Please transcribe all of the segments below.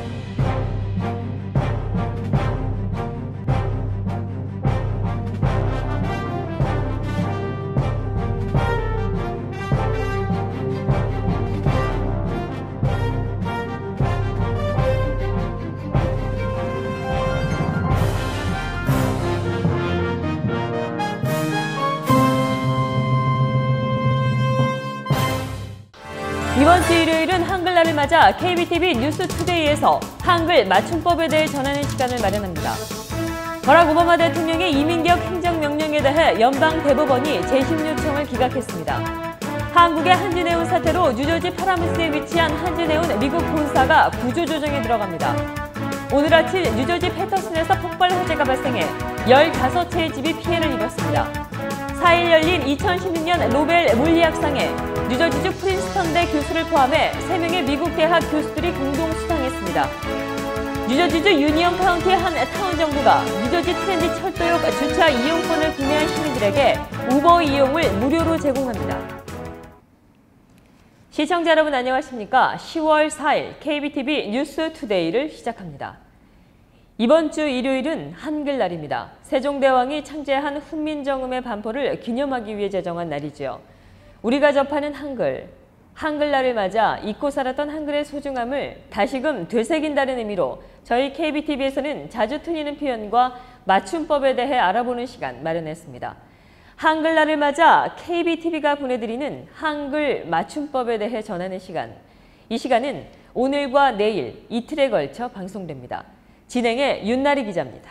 이번 주 일요일은 한글날을 맞아 KBTV 뉴스투데이에서 한글 맞춤법에 대해 전하는 시간을 마련합니다. 버락 오바마 대통령의 이민격 행정명령에 대해 연방대법원이 재심 요청을 기각했습니다. 한국의 한진해운 사태로 뉴저지 파라무스에 위치한 한진해운 미국 본사가 구조조정에 들어갑니다. 오늘 아침 뉴저지 패터슨에서 폭발 화재가 발생해 15채의 집이 피해를 입었습니다. 4일 열린 2016년 노벨 물리학상에 뉴저지주 프린스턴대 교수를 포함해 3명의 미국 대학 교수들이 공동 수상했습니다. 뉴저지주 유니언 카운티의 한 타운 정부가 뉴저지 트렌디 철도역 주차 이용권을 구매한 시민들에게 우버 이용을 무료로 제공합니다. 시청자 여러분 안녕하십니까? 10월 4일 KBTV 뉴스투데이를 시작합니다. 이번 주 일요일은 한글날입니다. 세종대왕이 창제한 훈민정음의 반포를 기념하기 위해 제정한 날이지요. 우리가 접하는 한글, 한글날을 맞아 잊고 살았던 한글의 소중함을 다시금 되새긴다는 의미로 저희 KBTV에서는 자주 틀리는 표현과 맞춤법에 대해 알아보는 시간 마련했습니다. 한글날을 맞아 KBTV가 보내드리는 한글 맞춤법에 대해 전하는 시간. 이 시간은 오늘과 내일 이틀에 걸쳐 방송됩니다. 진행의 윤나리 기자입니다.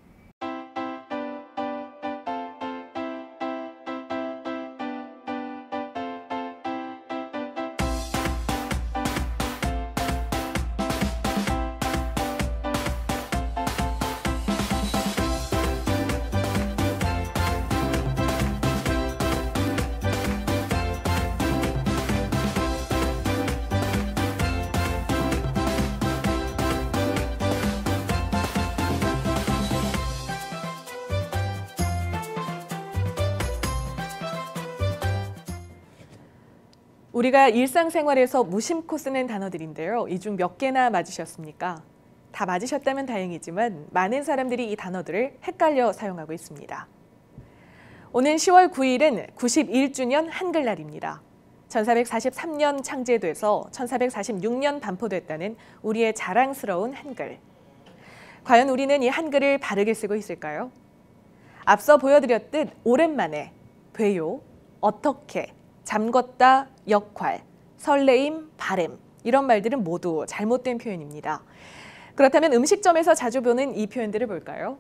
우리가 일상생활에서 무심코 쓰는 단어들인데요. 이 중 몇 개나 맞으셨습니까? 다 맞으셨다면 다행이지만 많은 사람들이 이 단어들을 헷갈려 사용하고 있습니다. 오는 10월 9일은 91주년 한글날입니다. 1443년 창제돼서 1446년 반포됐다는 우리의 자랑스러운 한글. 과연 우리는 이 한글을 바르게 쓰고 있을까요? 앞서 보여드렸듯 오랜만에 왜요, 어떻게, 잠궜다, 역할, 설레임, 바램 이런 말들은 모두 잘못된 표현입니다. 그렇다면 음식점에서 자주 보는 이 표현들을 볼까요?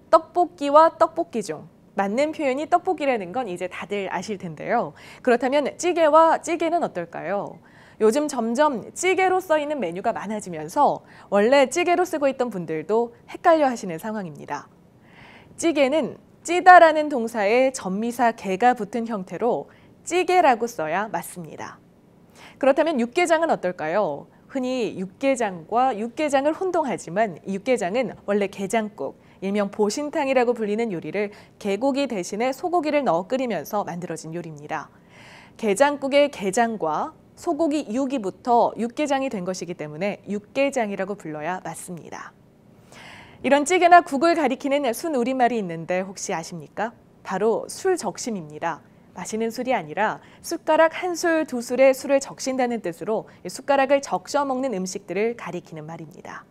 떡볶이와 떡볶이 중 맞는 표현이 떡볶이라는 건 이제 다들 아실 텐데요. 그렇다면 찌개와 찌개는 어떨까요? 요즘 점점 찌개로 써 있는 메뉴가 많아지면서 원래 찌개로 쓰고 있던 분들도 헷갈려 하시는 상황입니다. 찌개는 찌다라는 동사에 전미사 개가 붙은 형태로 찌개라고 써야 맞습니다. 그렇다면 육개장은 어떨까요? 흔히 육개장과 육개장을 혼동하지만 육개장은 원래 게장국, 일명 보신탕이라고 불리는 요리를 개고기 대신에 소고기를 넣어 끓이면서 만들어진 요리입니다. 게장국의 게장과 소고기 육이 붙어 육개장이 된 것이기 때문에 육개장이라고 불러야 맞습니다. 이런 찌개나 국을 가리키는 순우리말이 있는데 혹시 아십니까? 바로 술적심입니다. 마시는 술이 아니라 숟가락 한 술, 두 술에 술을 적신다는 뜻으로 숟가락을 적셔 먹는 음식들을 가리키는 말입니다.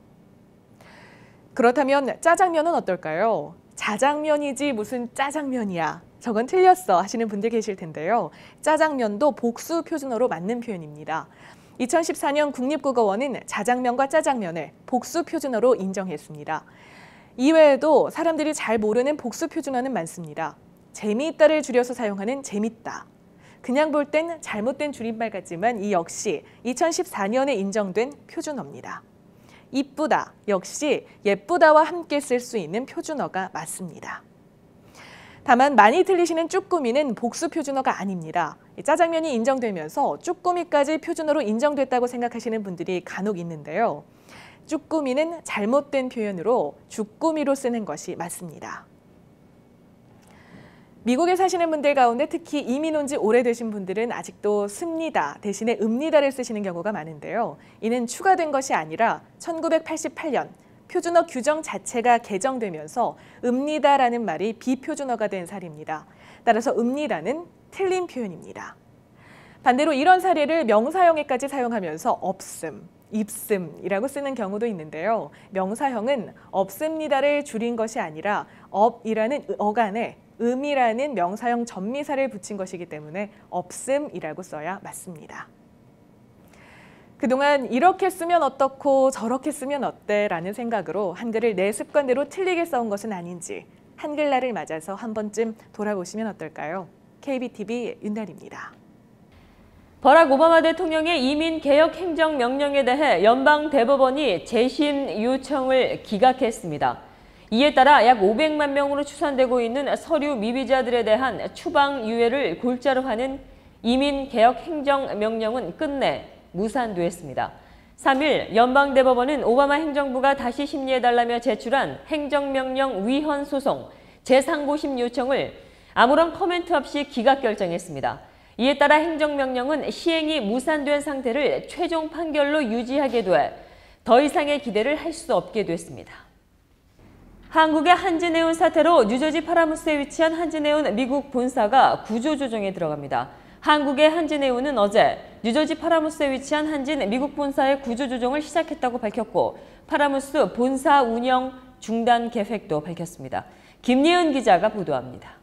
그렇다면 짜장면은 어떨까요? 자장면이지 무슨 짜장면이야. 저건 틀렸어 하시는 분들 계실 텐데요. 짜장면도 복수 표준어로 맞는 표현입니다. 2014년 국립국어원은 자장면과 짜장면을 복수 표준어로 인정했습니다. 이외에도 사람들이 잘 모르는 복수 표준어는 많습니다. 재미있다를 줄여서 사용하는 재밌다. 그냥 볼 땐 잘못된 줄임말 같지만 이 역시 2014년에 인정된 표준어입니다. 이쁘다 역시 예쁘다와 함께 쓸 수 있는 표준어가 맞습니다. 다만 많이 틀리시는 쭈꾸미는 복수 표준어가 아닙니다. 짜장면이 인정되면서 쭈꾸미까지 표준어로 인정됐다고 생각하시는 분들이 간혹 있는데요. 쭈꾸미는 잘못된 표현으로 주꾸미로 쓰는 것이 맞습니다. 미국에 사시는 분들 가운데 특히 이민 온 지 오래되신 분들은 아직도 습니다 대신에 읍니다를 쓰시는 경우가 많은데요. 이는 추가된 것이 아니라 1988년 표준어 규정 자체가 개정되면서 읍니다라는 말이 비표준어가 된 사례입니다. 따라서 읍니다는 틀린 표현입니다. 반대로 이런 사례를 명사형에까지 사용하면서 없음, 입음이라고 쓰는 경우도 있는데요. 명사형은 없습니다를 줄인 것이 아니라 업이라는 어간에 음이라는 명사형 전미사를 붙인 것이기 때문에 없음이라고 써야 맞습니다. 그동안 이렇게 쓰면 어떻고 저렇게 쓰면 어때라는 생각으로 한글을 내 습관대로 틀리게 써온 것은 아닌지 한글날을 맞아서 한 번쯤 돌아보시면 어떨까요? KBTV 윤달입니다. 버락 오바마 대통령의 이민개혁 행정명령에 대해 연방대법원이 재심 요청을 기각했습니다. 이에 따라 약 500만 명으로 추산되고 있는 서류 미비자들에 대한 추방 유예를 골자로 하는 이민개혁 행정명령은 끝내 무산됐습니다. 3일 연방대법원은 오바마 행정부가 다시 심리해달라며 제출한 행정명령 위헌 소송 재상고심 요청을 아무런 코멘트 없이 기각 결정했습니다. 이에 따라 행정명령은 시행이 무산된 상태를 최종 판결로 유지하게 돼 더 이상의 기대를 할 수 없게 됐습니다. 한국의 한진해운 사태로 뉴저지 파라무스에 위치한 한진해운 미국 본사가 구조조정에 들어갑니다. 한국의 한진해운은 어제 뉴저지 파라무스에 위치한 한진 미국 본사의 구조조정을 시작했다고 밝혔고 파라무스 본사 운영 중단 계획도 밝혔습니다. 김예은 기자가 보도합니다.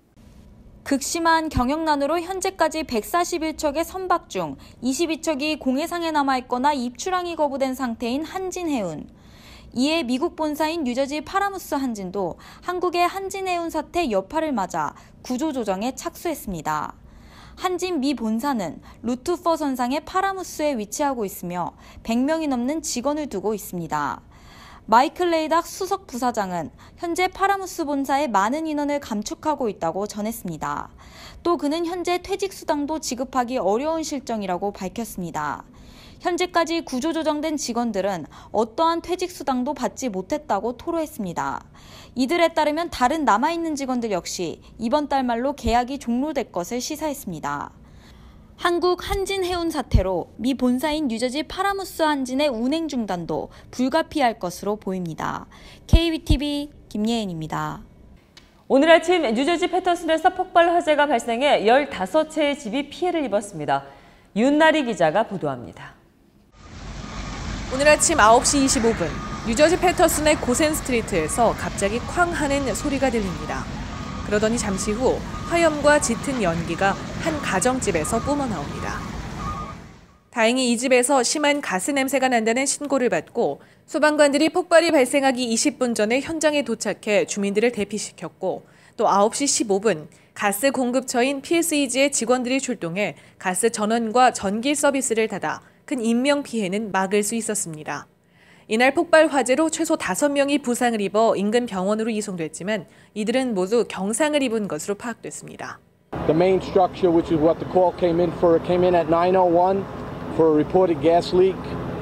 극심한 경영난으로 현재까지 141척의 선박 중 22척이 공해상에 남아있거나 입출항이 거부된 상태인 한진해운. 이에 미국 본사인 뉴저지 파라무스 한진도 한국의 한진해운 사태 여파를 맞아 구조조정에 착수했습니다. 한진 미 본사는 루트퍼 선상의 파라무스에 위치하고 있으며 100명이 넘는 직원을 두고 있습니다. 마이클 레이닥 수석 부사장은 현재 파라무스 본사에 많은 인원을 감축하고 있다고 전했습니다. 또 그는 현재 퇴직 수당도 지급하기 어려운 실정이라고 밝혔습니다. 현재까지 구조조정된 직원들은 어떠한 퇴직 수당도 받지 못했다고 토로했습니다. 이들에 따르면 다른 남아있는 직원들 역시 이번 달 말로 계약이 종료될 것을 시사했습니다. 한국 한진해운 사태로 미 본사인 뉴저지 파라무스 한진의 운행 중단도 불가피할 것으로 보입니다. KBTV 김예은입니다. 오늘 아침 뉴저지 패터슨에서 폭발 화재가 발생해 15채의 집이 피해를 입었습니다. 윤나리 기자가 보도합니다. 오늘 아침 9시 25분 뉴저지 패터슨의 고센 스트리트에서 갑자기 쾅 하는 소리가 들립니다. 그러더니 잠시 후 화염과 짙은 연기가 한 가정집에서 뿜어나옵니다. 다행히 이 집에서 심한 가스 냄새가 난다는 신고를 받고 소방관들이 폭발이 발생하기 20분 전에 현장에 도착해 주민들을 대피시켰고 또 9시 15분 가스 공급처인 PSEG의 직원들이 출동해 가스 전원과 전기 서비스를 닫아 큰 인명피해는 막을 수 있었습니다. 이날 폭발 화재로 최소 5명이 부상을 입어 인근 병원으로 이송됐지만 이들은 모두 경상을 입은 것으로 파악됐습니다. The main structure, which is what the call came in at 9:01 for a reported gas leak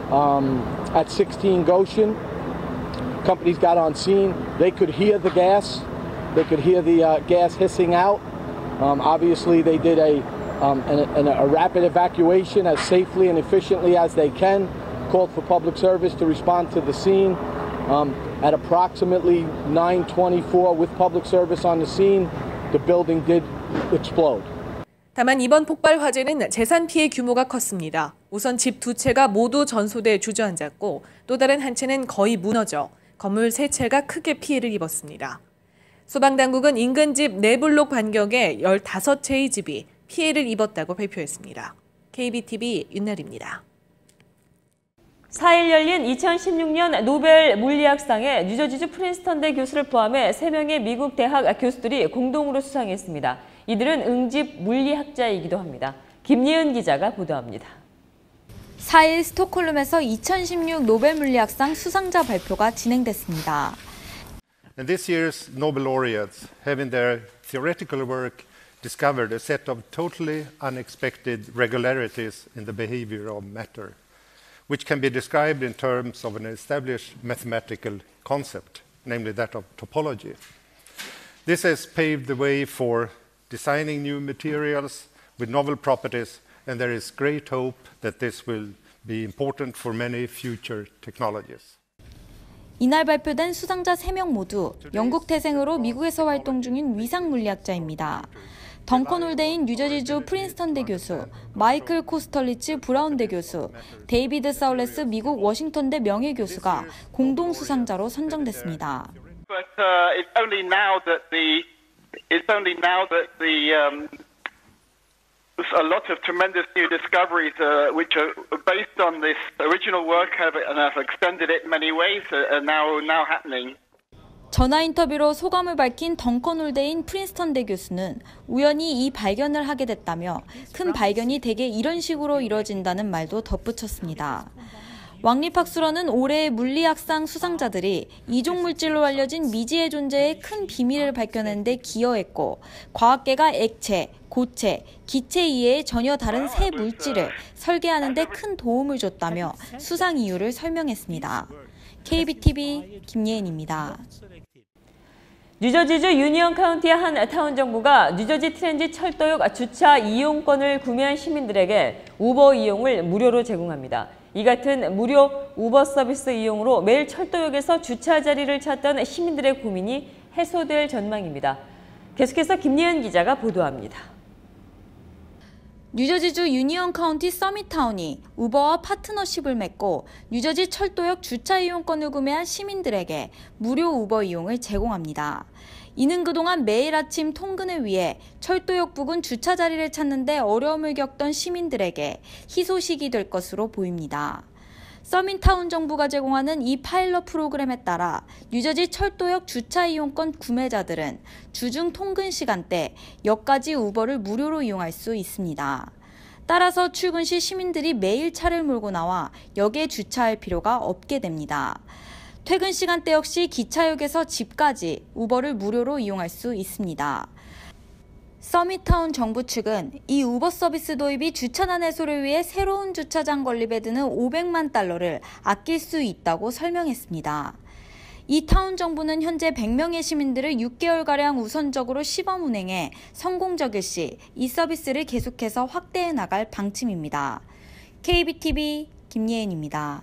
at 16 Goshen. Companies got on scene. They could hear the gas. They could hear the gas hissing out. Obviously, they did a rapid evacuation as safely and efficiently as they can. Called for public service to respond to the scene. At approximately 9:24, with public service on the scene, the building did explode. 다만 이번 폭발 화재는 재산 피해 규모가 컸습니다. 우선 집 2채가 모두 전소돼 주저앉았고 또 다른 한 채는 거의 무너져 건물 3채가 크게 피해를 입었습니다. 소방당국은 인근 집 4블록 반경의 15채의 집이 피해를 입었다고 발표했습니다. KBTV 윤나리입니다. 4일 열린 2016년 노벨 물리학상에 뉴저지주 프린스턴대 교수를 포함해 3명의 미국 대학 교수들이 공동으로 수상했습니다. 이들은 응집 물리학자이기도 합니다. 김예은 기자가 보도합니다. 4일 스톡홀름에서 2016 노벨 물리학상 수상자 발표가 진행됐습니다. And this year's Nobel laureates have in their theoretical work discovered a set of totally unexpected regularities in the behavior of matter, which can be described in terms of an established mathematical concept, namely that of topology. This has paved the way for designing new materials with novel properties, and there is great hope that this will be important for many future technologies. 이날 발표된 수상자 3명 모두 영국 태생으로 미국에서 활동 중인 위상 물리학자입니다. 덩컨 홀데인 뉴저지주 프린스턴대 교수, 마이클 코스털리츠 브라운대 교수, 데이비드 사울레스 미국 워싱턴대 명예교수가 공동 수상자로 선정됐습니다. But it's only now that a lot of tremendous new discoveries which are based on this original work and have extended it in many ways are now happening. 전화 인터뷰로 소감을 밝힌 덩컨 홀데인 프린스턴대 교수는 우연히 이 발견을 하게 됐다며 큰 발견이 대개 이런 식으로 이뤄진다는 말도 덧붙였습니다. 왕립학술원은 올해의 물리학상 수상자들이 이종 물질로 알려진 미지의 존재의 큰 비밀을 밝혀낸 데 기여했고 과학계가 액체, 고체, 기체 이외의 전혀 다른 새 물질을 설계하는 데 큰 도움을 줬다며 수상 이유를 설명했습니다. KBTV 김예은입니다. 뉴저지주 유니언 카운티의 한 타운 정부가 뉴저지 트랜짓 철도역 주차 이용권을 구매한 시민들에게 우버 이용을 무료로 제공합니다. 이 같은 무료 우버 서비스 이용으로 매일 철도역에서 주차 자리를 찾던 시민들의 고민이 해소될 전망입니다. 계속해서 김예은 기자가 보도합니다. 뉴저지주 유니언 카운티 서밋타운이 우버와 파트너십을 맺고 뉴저지 철도역 주차 이용권을 구매한 시민들에게 무료 우버 이용을 제공합니다. 이는 그동안 매일 아침 통근을 위해 철도역 부근 주차 자리를 찾는 데 어려움을 겪던 시민들에게 희소식이 될 것으로 보입니다. 서밋타운 정부가 제공하는 이 파일럿 프로그램에 따라 뉴저지 철도역 주차 이용권 구매자들은 주중 통근 시간대 역까지 우버를 무료로 이용할 수 있습니다. 따라서 출근 시 시민들이 매일 차를 몰고 나와 역에 주차할 필요가 없게 됩니다. 퇴근 시간대 역시 기차역에서 집까지 우버를 무료로 이용할 수 있습니다. 서밋타운 정부 측은 이 우버 서비스 도입이 주차난 해소를 위해 새로운 주차장 건립에 드는 $500만 아낄 수 있다고 설명했습니다. 이 타운 정부는 현재 100명의 시민들을 6개월가량 우선적으로 시범 운행해 성공적일 시 이 서비스를 계속해서 확대해 나갈 방침입니다. KBTV 김예은입니다.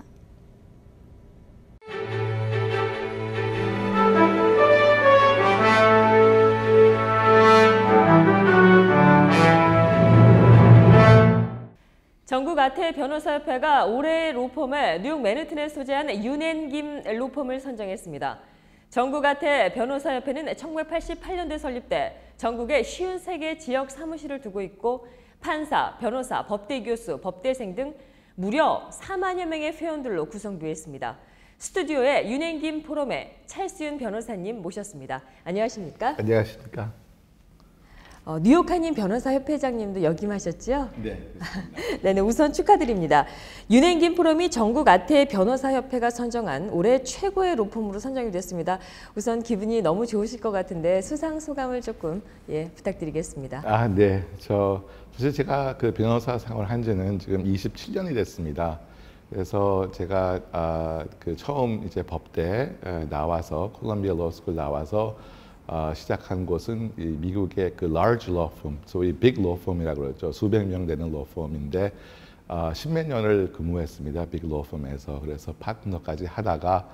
전국 아태 변호사협회가 올해의 로펌에 뉴욕 맨해튼에 소재한 윤앤김 로펌을 선정했습니다. 전국 아태 변호사협회는 1988년도에 설립돼 전국에 53개 지역 사무실을 두고 있고 판사, 변호사, 법대 교수, 법대생 등 무려 4만여 명의 회원들로 구성되어 있습니다. 스튜디오에 윤앤김 포럼의 찰스윤 변호사님 모셨습니다. 안녕하십니까? 안녕하십니까? 뉴욕 한인 변호사협회장님도 역임하셨죠? 네. 네네, 우선 축하드립니다. 윤앤김 포럼이 전국 아태 변호사협회가 선정한 올해 최고의 로펌으로 선정이 됐습니다. 우선 기분이 너무 좋으실 것 같은데 수상 소감을 조금 부탁드리겠습니다. 네. 사실 제가 그 변호사 생활을 한 지는 지금 27년이 됐습니다. 그래서 제가 처음 이제 법대 나와서 콜롬비아 로스쿨 나와서 시작한 곳은 이 미국의 그 large law firm, 소위 big law firm이라고 그러죠. 수백 명 되는 law firm인데 10몇 년을 근무했습니다. big law firm에서. 그래서 파트너까지 하다가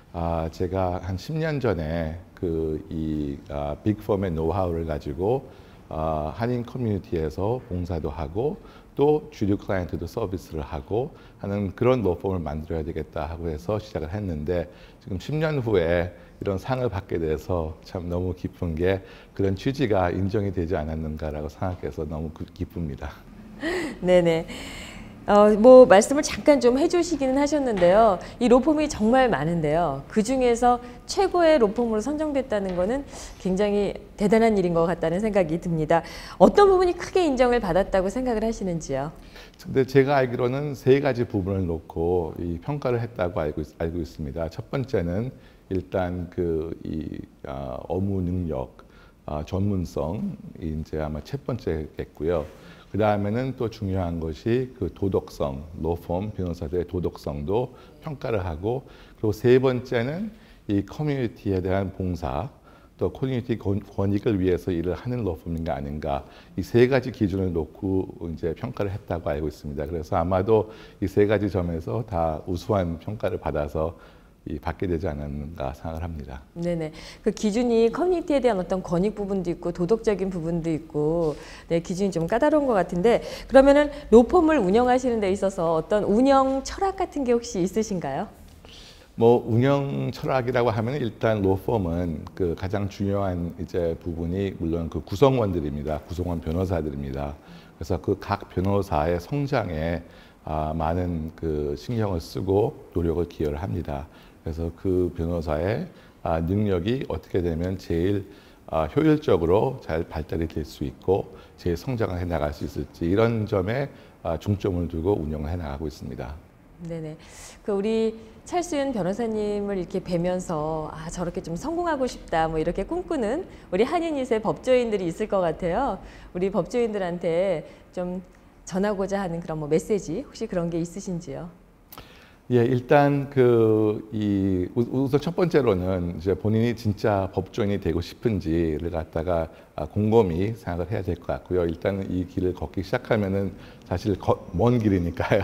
제가 한 10년 전에 이 big firm의 노하우를 가지고 한인 커뮤니티에서 봉사도 하고 또 주류 클라이언트도 서비스를 하고 하는 그런 law firm을 만들어야 되겠다 하고 해서 시작을 했는데 지금 10년 후에 이런 상을 받게 돼서 참 너무 기쁜 게 그런 취지가 인정이 되지 않았는가라고 생각해서 너무 기쁩니다. 네네. 말씀을 잠깐 좀 해주시기는 하셨는데요. 이 로펌이 정말 많은데요. 그 중에서 최고의 로펌으로 선정됐다는 것은 굉장히 대단한 일인 것 같다는 생각이 듭니다. 어떤 부분이 크게 인정을 받았다고 생각을 하시는지요? 근데 제가 알기로는 3가지 부분을 놓고 이 평가를 했다고 알고 있습니다. 첫 번째는 일단 업무 능력, 전문성이 이제 아마 첫 번째겠고요. 그 다음에는 또 중요한 것이 그 도덕성, 로펌 변호사들의 도덕성도 평가를 하고, 그리고 세 번째는 이 커뮤니티에 대한 봉사, 또 커뮤니티 권익을 위해서 일을 하는 로펌인가 아닌가 이 세 가지 기준을 놓고 이제 평가를 했다고 알고 있습니다. 그래서 아마도 이 세 가지 점에서 다 우수한 평가를 받아서 받게 되지 않았는가 생각을 합니다. 네네. 그 기준이 커뮤니티에 대한 어떤 권익 부분도 있고 도덕적인 부분도 있고 네, 기준이 좀 까다로운 것 같은데 그러면은 로펌을 운영하시는 데 있어서 어떤 운영 철학 같은 게 혹시 있으신가요? 뭐 운영 철학이라고 하면 일단 로펌은 그 가장 중요한 이제 부분이 물론 그 구성원들입니다. 구성원 변호사들입니다. 그래서 그 각 변호사의 성장에 많은 그 신경을 쓰고 노력을 기여를 합니다. 그래서 그 변호사의 능력이 어떻게 되면 제일 효율적으로 잘 발달이 될 수 있고 제일 성장을 해 나갈 수 있을지 이런 점에 중점을 두고 운영을 해 나가고 있습니다. 네네. 그 우리 찰수연 변호사님을 이렇게 뵈면서 저렇게 좀 성공하고 싶다 뭐 이렇게 꿈꾸는 우리 한인 2세 법조인들이 있을 것 같아요. 우리 법조인들한테 좀 전하고자 하는 그런 뭐 메시지 혹시 그런 게 있으신지요? 예, 일단 우선 첫 번째로는 이제 본인이 진짜 법조인이 되고 싶은지를 갖다가 곰곰이 생각을 해야 될 것 같고요. 일단은 이 길을 걷기 시작하면은 사실 먼 길이니까요.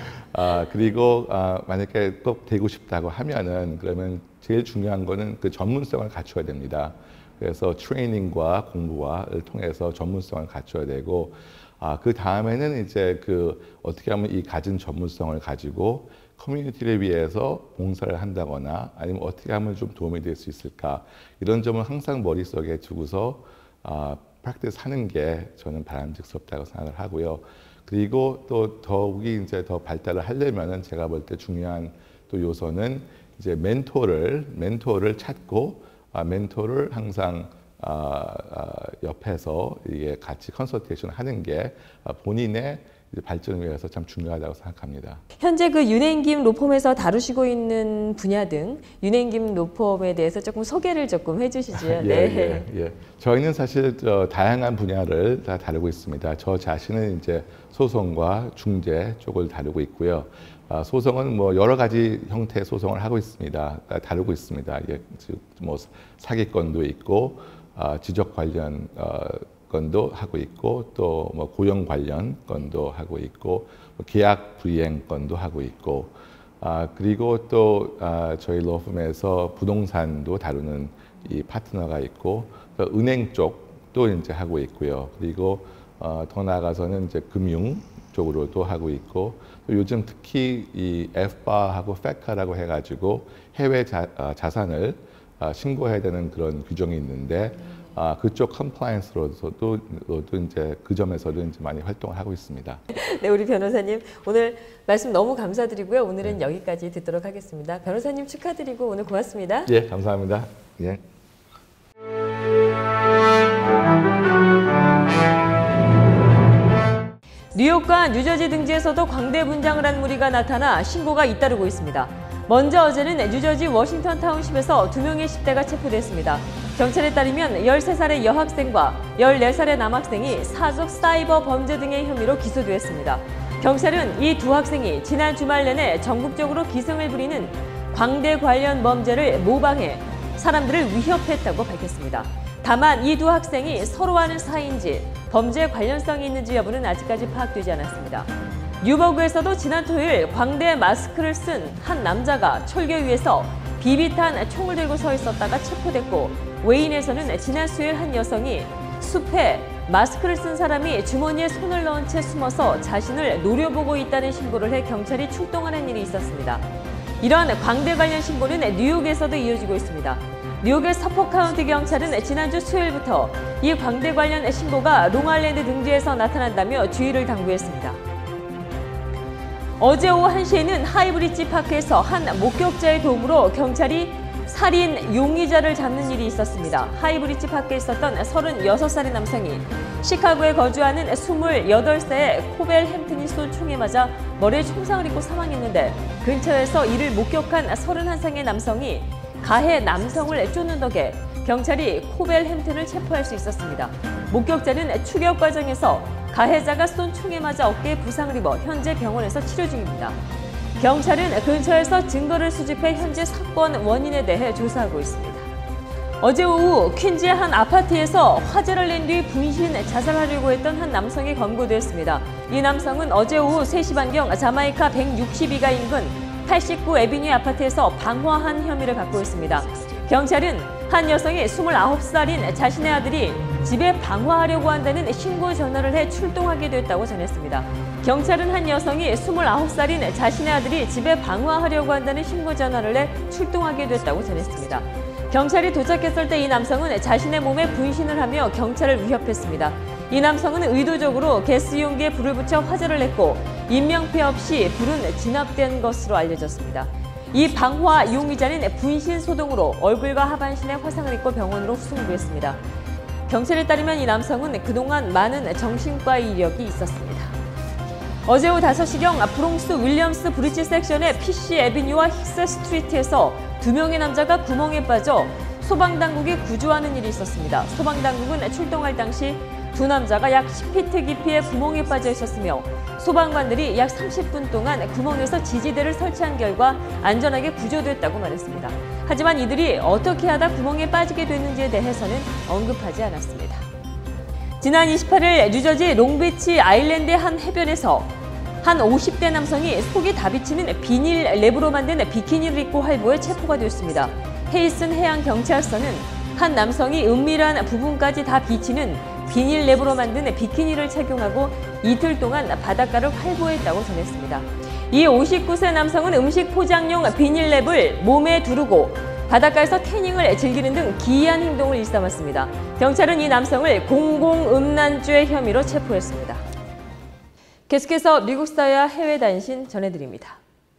그리고 만약에 꼭 되고 싶다고 하면은 그러면 제일 중요한 거는 그 전문성을 갖춰야 됩니다. 그래서 트레이닝과 공부를 통해서 전문성을 갖춰야 되고 그 다음에는 이제 어떻게 하면 이 가진 전문성을 가지고 커뮤니티를 위해서 봉사를 한다거나 아니면 어떻게 하면 좀 도움이 될 수 있을까 이런 점을 항상 머릿속에 두고서 프랙티스 하는 게 저는 바람직스럽다고 생각을 하고요. 그리고 또 더욱이 이제 더 발달을 하려면은 제가 볼 때 중요한 또 요소는 이제 멘토를 찾고 멘토를 항상 옆에서 이게 같이 컨설테이션 하는 게 본인의 발전을 위해서 참 중요하다고 생각합니다. 현재 그 윤행김 로펌에서 다루시고 있는 분야 등 윤행김 로펌에 대해서 조금 소개를 조금 해주시죠. 예, 네. 예. 저희는 사실 다양한 분야를 다 다루고 있습니다. 저 자신은 이제 소송과 중재 쪽을 다루고 있고요. 소송은 뭐 여러 가지 형태의 소송을 하고 있습니다. 다루고 있습니다. 뭐 사기건도 있고 지적 관련 건도 하고 있고 또 뭐 고용 관련 건도 하고 있고 계약 불이행 건도 하고 있고 그리고 또 저희 로펌에서 부동산도 다루는 이 파트너가 있고 또 은행 쪽도 이제 하고 있고요. 그리고 더 나아가서는 이제 금융 쪽으로도 하고 있고 또 요즘 특히 이 FBA하고 FATCA라고 해가지고 해외 자산을 신고해야 되는 그런 규정이 있는데 그쪽 컴플라이언스로서도 이제 그 점에서도 이제 많이 활동을 하고 있습니다. 네, 우리 변호사님 오늘 말씀 너무 감사드리고요. 오늘은 여기까지 듣도록 하겠습니다. 변호사님 축하드리고 오늘 고맙습니다. 예, 감사합니다. 예. 뉴욕과 뉴저지 등지에서도 광대 분장을 한 무리가 나타나 신고가 잇따르고 있습니다. 먼저 어제는 뉴저지 워싱턴 타운십에서 2명의 10대가 체포됐습니다. 경찰에 따르면 13살의 여학생과 14살의 남학생이 사적 사이버 범죄 등의 혐의로 기소됐습니다. 경찰은 이 두 학생이 지난 주말 내내 전국적으로 기승을 부리는 광대 관련 범죄를 모방해 사람들을 위협했다고 밝혔습니다. 다만 이 두 학생이 서로 아는 사이인지 범죄 관련성이 있는지 여부는 아직까지 파악되지 않았습니다. 뉴버그에서도 지난 토요일 광대 마스크를 쓴 한 남자가 철교 위에서 비비탄 총을 들고 서 있었다가 체포됐고 웨인에서는 지난 수요일 한 여성이 숲에 마스크를 쓴 사람이 주머니에 손을 넣은 채 숨어서 자신을 노려보고 있다는 신고를 해 경찰이 출동하는 일이 있었습니다. 이런 광대 관련 신고는 뉴욕에서도 이어지고 있습니다. 뉴욕의 서포 카운티 경찰은 지난주 수요일부터 이 광대 관련 신고가 롱아일랜드 등지에서 나타난다며 주의를 당부했습니다. 어제 오후 1시에는 하이브리지 파크에서 한 목격자의 도움으로 경찰이 살인 용의자를 잡는 일이 있었습니다. 하이브리지 파크에 있었던 36살의 남성이 시카고에 거주하는 28세의 코벨 햄튼이 쏜 총에 맞아 머리에 총상을 입고 사망했는데 근처에서 이를 목격한 31살의 남성이 가해 남성을 쫓는 덕에 경찰이 코벨 햄튼을 체포할 수 있었습니다. 목격자는 추격 과정에서 가해자가 쏜 총에 맞아 어깨에 부상을 입어 현재 병원에서 치료 중입니다. 경찰은 근처에서 증거를 수집해 현재 사건 원인에 대해 조사하고 있습니다. 어제 오후 퀸즈의 한 아파트에서 화재를 낸 뒤 분신 자살하려고 했던 한 남성이 검거됐습니다. 이 남성은 어제 오후 3시 반경 자마이카 162가 인근 89 애비뉴 아파트에서 방화한 혐의를 받고 있습니다. 경찰은 한 여성이 29살인 자신의 아들이 집에 방화하려고 한다는 신고 전화를 해 출동하게 됐다고 전했습니다. 경찰은 한 여성이 29살인 자신의 아들이 집에 방화하려고 한다는 신고 전화를 해 출동하게 됐다고 전했습니다. 경찰이 도착했을 때 이 남성은 자신의 몸에 분신을 하며 경찰을 위협했습니다. 이 남성은 의도적으로 가스 용기에 불을 붙여 화재를 냈고 인명피해 없이 불은 진압된 것으로 알려졌습니다. 이 방화 용의자는 분신 소동으로 얼굴과 하반신에 화상을 입고 병원으로 후송됐습니다. 경찰에 따르면 이 남성은 그동안 많은 정신과 이력이 있었습니다. 어제 오후 5시경 브롱스 윌리엄스 브리지 섹션의 PC 애비뉴와 힉스 스트리트에서 2명의 남자가 구멍에 빠져 소방당국이 구조하는 일이 있었습니다. 소방당국은 출동할 당시 2 남자가 약 10피트 깊이의 구멍에 빠져 있었으며 소방관들이 약 30분 동안 구멍에서 지지대를 설치한 결과 안전하게 구조됐다고 말했습니다. 하지만 이들이 어떻게 하다 구멍에 빠지게 됐는지에 대해서는 언급하지 않았습니다. 지난 28일 뉴저지 롱비치 아일랜드의 한 해변에서 한 50대 남성이 속이 다 비치는 비닐 랩으로 만든 비키니를 입고 활보해 체포가 되었습니다. 헤이슨 해양경찰서는 한 남성이 은밀한 부분까지 다 비치는 비닐 랩으로 만든 비키니를 착용하고 이틀 동안 바닷가를 활보했다고 전했습니다. 이 59세 남성은 음식 포장용 비닐 랩을 몸에 두르고 바닷가에서 태닝을 즐기는 등 기이한 행동을 일삼았습니다. 경찰은 이 남성을 공공음란죄 혐의로 체포했습니다. 계속해서 미국 사회와 해외 단신 전해드립니다.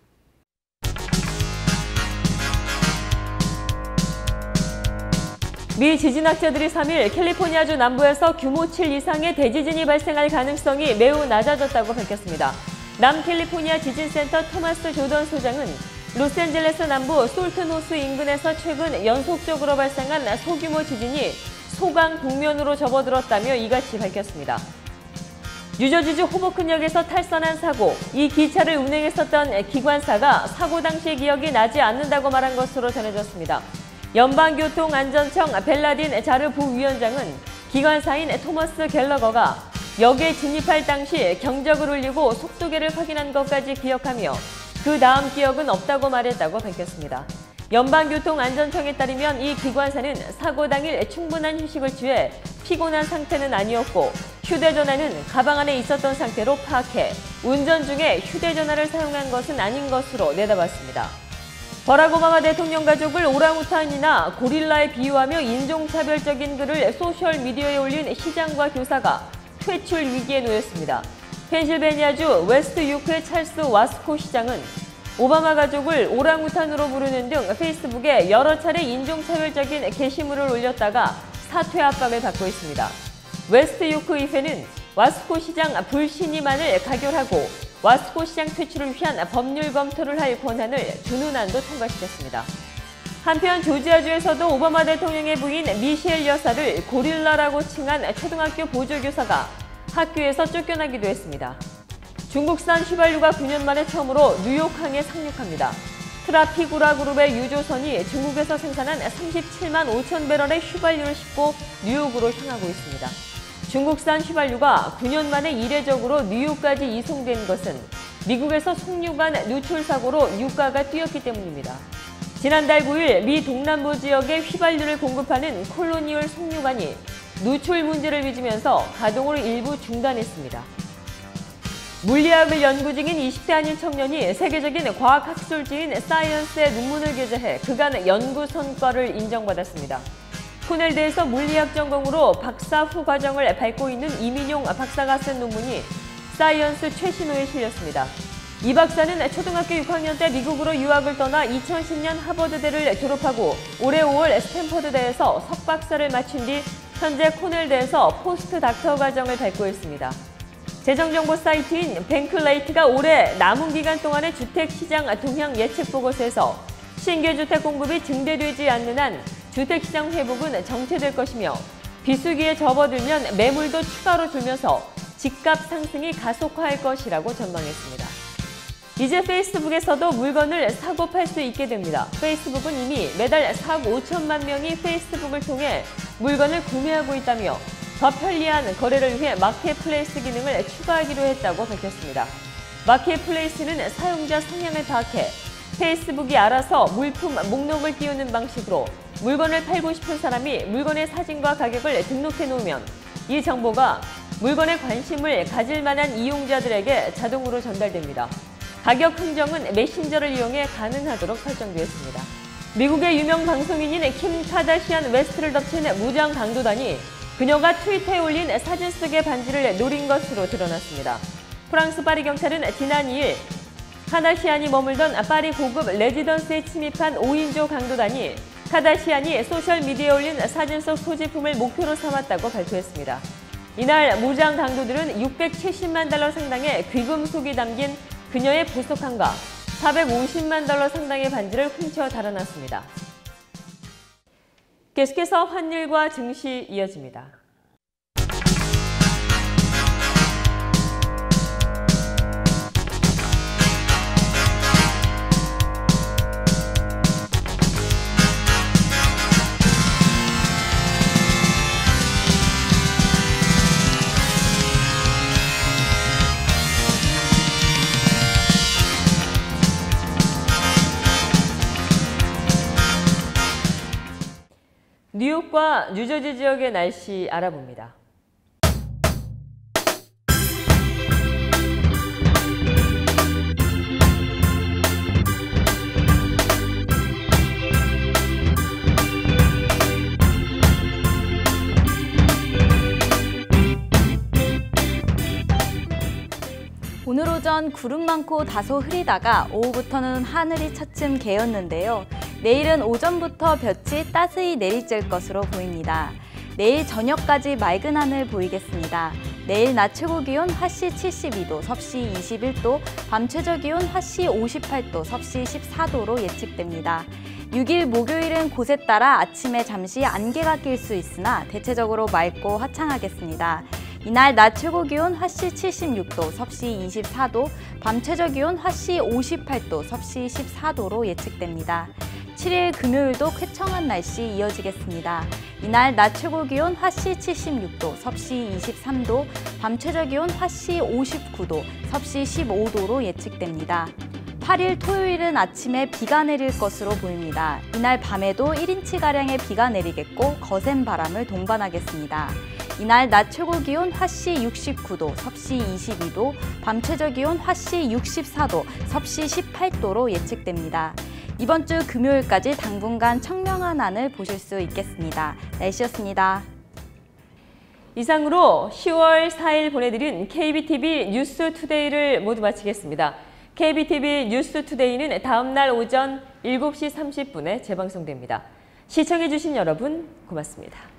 미 지진학자들이 3일 캘리포니아주 남부에서 규모 7 이상의 대지진이 발생할 가능성이 매우 낮아졌다고 밝혔습니다. 남캘리포니아 지진센터 토마스 조던 소장은 로스앤젤레스 남부 솔트노스 인근에서 최근 연속적으로 발생한 소규모 지진이 소강 북면으로 접어들었다며 이같이 밝혔습니다. 뉴저지주 호보큰역에서 탈선한 사고, 이 기차를 운행했었던 기관사가 사고 당시 기억이 나지 않는다고 말한 것으로 전해졌습니다. 연방교통안전청 벨라딘 자르 부위원장은 기관사인 토머스 갤러거가 역에 진입할 당시 경적을 울리고 속도계를 확인한 것까지 기억하며 그 다음 기억은 없다고 말했다고 밝혔습니다. 연방교통안전청에 따르면 이 기관사는 사고 당일 충분한 휴식을 취해 피곤한 상태는 아니었고 휴대전화는 가방 안에 있었던 상태로 파악해 운전 중에 휴대전화를 사용한 것은 아닌 것으로 내다봤습니다. 버락 오바마 대통령 가족을 오랑우탄이나 고릴라에 비유하며 인종차별적인 글을 소셜미디어에 올린 시장과 교사가 퇴출 위기에 놓였습니다. 펜실베니아주 웨스트 유크의 찰스 와스코 시장은 오바마 가족을 오랑우탄으로 부르는 등 페이스북에 여러 차례 인종차별적인 게시물을 올렸다가 사퇴 압박을 받고 있습니다. 웨스트 유크 의회는 와스코 시장 불신임안을 가결하고 와스코 시장 퇴출을 위한 법률 검토를 할 권한을 주는 안도 통과시켰습니다. 한편 조지아주에서도 오바마 대통령의 부인 미셸 여사를 고릴라라고 칭한 초등학교 보조교사가 학교에서 쫓겨나기도 했습니다. 중국산 휘발유가 9년 만에 처음으로 뉴욕항에 상륙합니다. 트라피구라 그룹의 유조선이 중국에서 생산한 37만 5천 배럴의 휘발유를 싣고 뉴욕으로 향하고 있습니다. 중국산 휘발유가 9년 만에 이례적으로 뉴욕까지 이송된 것은 미국에서 석유관 누출 사고로 유가가 뛰었기 때문입니다. 지난달 9일 미 동남부 지역에 휘발유를 공급하는 콜로니얼 석유관이 누출 문제를 빚으면서 가동을 일부 중단했습니다. 물리학을 연구 중인 20대 한인 청년이 세계적인 과학학술지인 사이언스에 논문을 게재해 그간 연구 성과를 인정받았습니다. 코넬대에서 물리학 전공으로 박사 후 과정을 밟고 있는 이민용 박사가 쓴 논문이 사이언스 최신호에 실렸습니다. 이 박사는 초등학교 6학년 때 미국으로 유학을 떠나 2010년 하버드대를 졸업하고 올해 5월 스탠퍼드대에서 석박사를 마친 뒤 현재 코넬대에서 포스트 닥터 과정을 밟고 있습니다. 재정정보 사이트인 뱅클레이트가 올해 남은 기간 동안의 주택시장 동향 예측 보고서에서 신규 주택 공급이 증대되지 않는 한 주택시장 회복은 정체될 것이며 비수기에 접어들면 매물도 추가로 줄면서 집값 상승이 가속화할 것이라고 전망했습니다. 이제 페이스북에서도 물건을 사고 팔 수 있게 됩니다. 페이스북은 이미 매달 4억 5천만 명이 페이스북을 통해 물건을 구매하고 있다며 더 편리한 거래를 위해 마켓플레이스 기능을 추가하기로 했다고 밝혔습니다. 마켓플레이스는 사용자 성향을 파악해 페이스북이 알아서 물품 목록을 띄우는 방식으로 물건을 팔고 싶은 사람이 물건의 사진과 가격을 등록해 놓으면 이 정보가 물건에 관심을 가질 만한 이용자들에게 자동으로 전달됩니다. 가격 흥정은 메신저를 이용해 가능하도록 설정되었습니다. 미국의 유명 방송인인 킴 카다시안 웨스트를 덮친 무장 강도단이 그녀가 트위터에 올린 사진 속의 반지를 노린 것으로 드러났습니다. 프랑스 파리 경찰은 지난 2일 카다시안이 머물던 파리 고급 레지던스에 침입한 5인조 강도단이 카다시안이 소셜미디어에 올린 사진 속 소지품을 목표로 삼았다고 발표했습니다. 이날 무장 강도들은 670만 달러 상당의 귀금속이 담긴 그녀의 보석함과 450만 달러 상당의 반지를 훔쳐 달아났습니다. 계속해서 환율과 증시 이어집니다. 뉴욕과 뉴저지 지역의 날씨 알아봅니다. 오늘 오전 구름 많고 다소 흐리다가 오후부터는 하늘이 차츰 개었는데요. 내일은 오전부터 볕이 따스히 내리쬐을 것으로 보입니다. 내일 저녁까지 맑은 하늘 보이겠습니다. 내일 낮 최고 기온 화씨 72도, 섭씨 21도, 밤 최저 기온 화씨 58도, 섭씨 14도로 예측됩니다. 6일 목요일은 곳에 따라 아침에 잠시 안개가 낄 수 있으나 대체적으로 맑고 화창하겠습니다. 이날 낮 최고 기온 화씨 76도, 섭씨 24도, 밤 최저 기온 화씨 58도, 섭씨 14도로 예측됩니다. 7일 금요일도 쾌청한 날씨 이어지겠습니다. 이날 낮 최고 기온 화씨 76도, 섭씨 23도, 밤 최저 기온 화씨 59도, 섭씨 15도로 예측됩니다. 8일 토요일은 아침에 비가 내릴 것으로 보입니다. 이날 밤에도 1인치가량의 비가 내리겠고 거센 바람을 동반하겠습니다. 이날 낮 최고 기온 화씨 69도, 섭씨 22도, 밤 최저 기온 화씨 64도, 섭씨 18도로 예측됩니다. 이번 주 금요일까지 당분간 청명한 하늘 보실 수 있겠습니다. 날씨였습니다. 이상으로 10월 4일 보내드린 KBTV 뉴스투데이를 모두 마치겠습니다. KBTV 뉴스투데이는 다음 날 오전 7시 30분에 재방송됩니다. 시청해주신 여러분 고맙습니다.